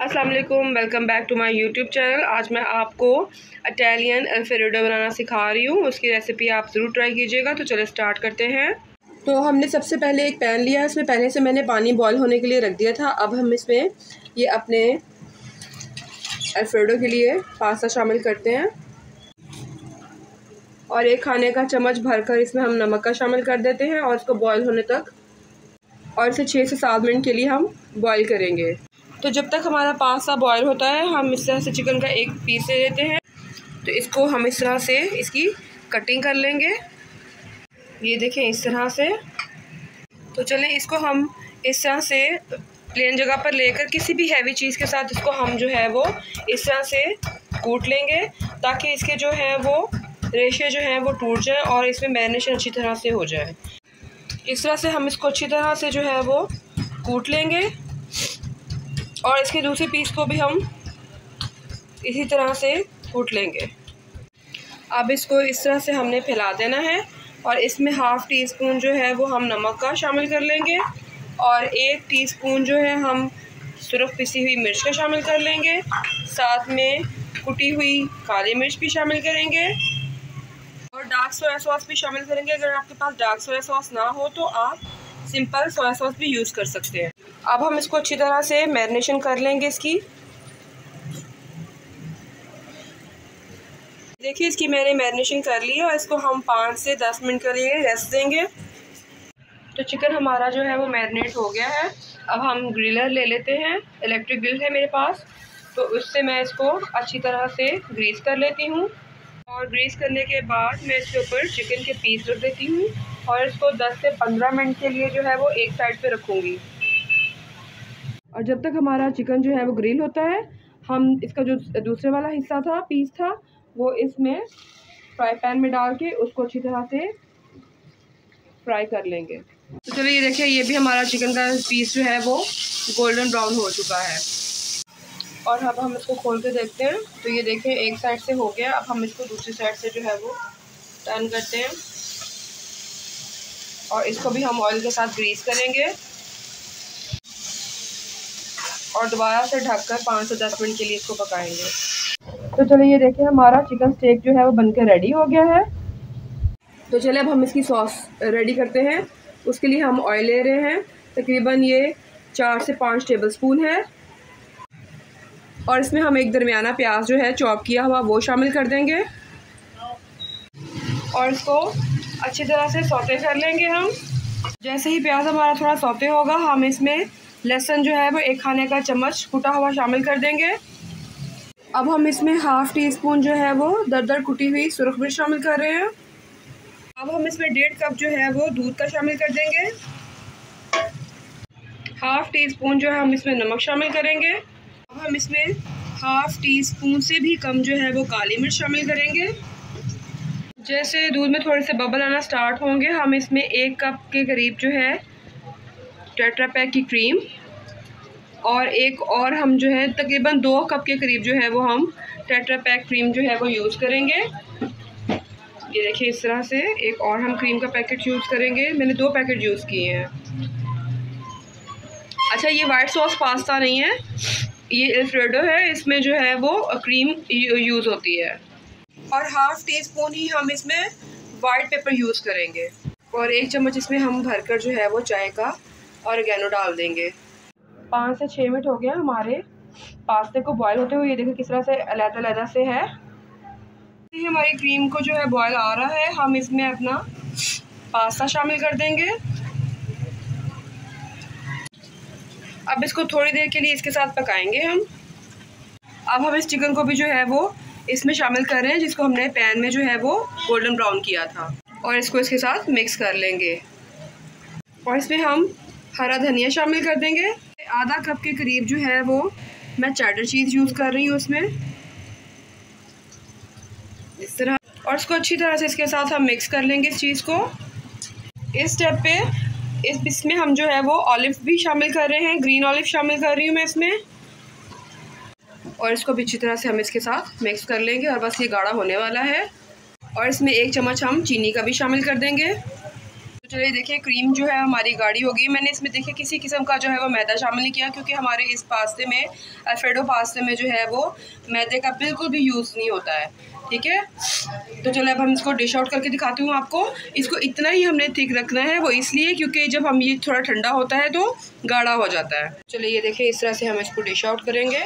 अस्सलाम वालेकुम, welcome back to my YouTube channel. आज मैं आपको इटालियन अल्फ्रेडो बनाना सिखा रही हूँ। उसकी रेसिपी आप ज़रूर ट्राई कीजिएगा। तो चलो स्टार्ट करते हैं। तो हमने सबसे पहले एक पैन लिया, इसमें पहले से मैंने पानी बॉईल होने के लिए रख दिया था। अब हम इसमें ये अपने अल्फ्रेडो के लिए पास्ता शामिल करते हैं और एक खाने का चम्मच भरकर इसमें हम नमक का शामिल कर देते हैं और इसको बॉईल होने तक और इसे 6 से 7 मिनट के लिए हम बॉईल करेंगे। तो जब तक हमारा पास्ता बॉईल होता है हम इस तरह से चिकन का एक पीस ले लेते हैं। तो इसको हम इस तरह से इसकी कटिंग कर लेंगे, ये देखें इस तरह से। तो चलें इसको हम इस तरह से प्लेन जगह पर लेकर किसी भी हैवी चीज़ के साथ इसको हम जो है वो इस तरह से कूट लेंगे ताकि इसके जो है वो रेशे जो हैं वो टूट जाए और इसमें मैरिनेशन अच्छी तरह से हो जाए। इस तरह से हम इसको अच्छी तरह से जो है वो कूट लेंगे और इसके दूसरे पीस को भी हम इसी तरह से कूट लेंगे। अब इसको इस तरह से हमने फैला देना है और इसमें हाफ़ टी स्पून जो है वो हम नमक का शामिल कर लेंगे और 1 टीस्पून जो है हम सुरख पिसी हुई मिर्च का शामिल कर लेंगे। साथ में कुटी हुई काली मिर्च भी शामिल करेंगे और डार्क सोया सॉस भी शामिल करेंगे। अगर आपके पास डार्क सोया सॉस ना हो तो आप सिंपल सोया सॉस भी यूज़ कर सकते हैं। अब हम इसको अच्छी तरह से मैरिनेशन कर लेंगे इसकी। देखिए इसकी मैंने मैरिनेशन कर ली है और इसको हम 5 से 10 मिनट के लिए रेस्ट देंगे। तो चिकन हमारा जो है वो मैरिनेट हो गया है। अब हम ग्रिलर ले लेते हैं, इलेक्ट्रिक ग्रिल है मेरे पास, तो उससे मैं इसको अच्छी तरह से ग्रीस कर लेती हूँ और ग्रीस करने के बाद मैं इसके ऊपर चिकन के पीस रख देती हूँ और इसको 10 से 15 मिनट के लिए जो है वो एक साइड पे रखूँगी। और जब तक हमारा चिकन जो है वो ग्रिल होता है हम इसका जो दूसरे वाला हिस्सा था, पीस था, वो इसमें फ्राई पैन में डाल के उसको अच्छी तरह से फ्राई कर लेंगे। तो चलो ये देखिए ये भी हमारा चिकन का पीस जो है वो गोल्डन ब्राउन हो चुका है और अब हम इसको खोल के देखते हैं। तो ये देखें एक साइड से हो गया। अब हम इसको दूसरी साइड से जो है वो टर्न करते हैं और इसको भी हम ऑयल के साथ ग्रीस करेंगे और दोबारा से ढककर 5 से 10 मिनट के लिए इसको पकाएंगे। तो चलिए ये देखिए हमारा चिकन स्टेक जो है वो बनकर रेडी हो गया है। तो चलिए अब हम इसकी सॉस रेडी करते हैं। उसके लिए हम ऑयल ले रहे हैं, तकरीबन ये 4 से 5 टेबलस्पून है और इसमें हम एक दरमियाना प्याज जो है चॉप किया हुआ वो शामिल कर देंगे और इसको अच्छी तरह से सौते कर लेंगे हम। जैसे ही प्याज हमारा थोड़ा सौते होगा हम इसमें लहसुन जो है वो 1 खाने का चम्मच कुटा हुआ शामिल कर देंगे। अब हम इसमें हाफ़ टी स्पून जो है वो दरदर कुटी हुई सुरख मिर्च शामिल कर रहे हैं। अब हम इसमें 1.5 कप जो है वो दूध का शामिल कर देंगे। हाफ़ टी स्पून जो है हम इसमें नमक शामिल करेंगे। अब हम इसमें हाफ़ टी स्पून से भी कम जो है वो काली मिर्च शामिल करेंगे। जैसे दूध में थोड़े से बबल आना स्टार्ट होंगे हम इसमें 1 कप के करीब जो है टेट्रा पैक की क्रीम और एक और हम जो है तकरीबन 2 कप के करीब जो है वो हम टेट्रा पैक क्रीम जो है वो यूज़ करेंगे। ये देखिए इस तरह से एक और हम क्रीम का पैकेट यूज़ करेंगे। मैंने 2 पैकेट यूज़ किए हैं। अच्छा ये वाइट सॉस पास्ता नहीं है, ये अल्फ्रेडो है, इसमें जो है वो क्रीम यूज़ होती है। और हाफ़ टी स्पून ही हम इसमें वाइट पेपर यूज़ करेंगे और 1 चम्मच इसमें हम भरकर जो है वो चाय का ऑरिगेनो डाल देंगे। 5 से 6 मिनट हो गया हमारे पास्ते को बॉयल होते हुए। ये देखिए किस तरह से अलग-अलग से है। हमारी क्रीम को जो है बॉयल आ रहा है हम इसमें अपना पास्ता शामिल कर देंगे। अब इसको थोड़ी देर के लिए इसके साथ पकाएंगे हम। अब हम इस चिकन को भी जो है वो इसमें शामिल कर रहे हैं जिसको हमने पैन में जो है वो गोल्डन ब्राउन किया था और इसको इसके साथ मिक्स कर लेंगे और इसमें हम हरा धनिया शामिल कर देंगे। आधा कप के करीब जो है वो मैं चेडर चीज़ यूज़ कर रही हूँ उसमें इस तरह और इसको अच्छी तरह से इसके साथ हम मिक्स कर लेंगे इस चीज़ को। इस स्टेप पे इसमें हम जो है वो ऑलिव भी शामिल कर रहे हैं, ग्रीन ऑलिव शामिल कर रही हूँ मैं इसमें और इसको भी अच्छी तरह से हम इसके साथ मिक्स कर लेंगे और बस ये गाढ़ा होने वाला है। और इसमें 1 चम्मच हम चीनी का भी शामिल कर देंगे। तो चलिए देखिए क्रीम जो है हमारी गाढ़ी हो गई। मैंने इसमें देखिए किसी किस्म का जो है वो मैदा शामिल नहीं किया, क्योंकि हमारे इस पास्ते में, अल्फ्रेडो पास्ते में जो है वो मैदे का बिल्कुल भी यूज़ नहीं होता है। ठीक है, तो चलो अब हम इसको डिश आउट करके दिखाती हूँ आपको। इसको इतना ही हमने थिक रखना है, वो इसलिए क्योंकि जब हम ये थोड़ा ठंडा होता है तो गाढ़ा हो जाता है। चलिए ये देखिए इस तरह से हम इसको डिश आउट करेंगे।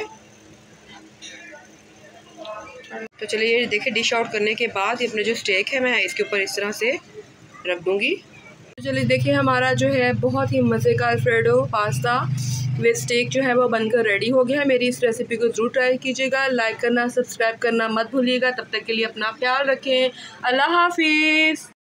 तो चलिए ये देखिए डिश आउट करने के बाद अपने जो स्टेक है मैं इसके ऊपर इस तरह से रख दूँगी। तो चलिए देखिए हमारा जो है बहुत ही मज़े का अल्फ्रेडो पास्ता विद स्टेक जो है वो बनकर रेडी हो गया है। मेरी इस रेसिपी को ज़रूर ट्राई कीजिएगा, लाइक करना, सब्सक्राइब करना मत भूलिएगा। तब तक के लिए अपना ख्याल रखें। अल्लाह हाफिज़।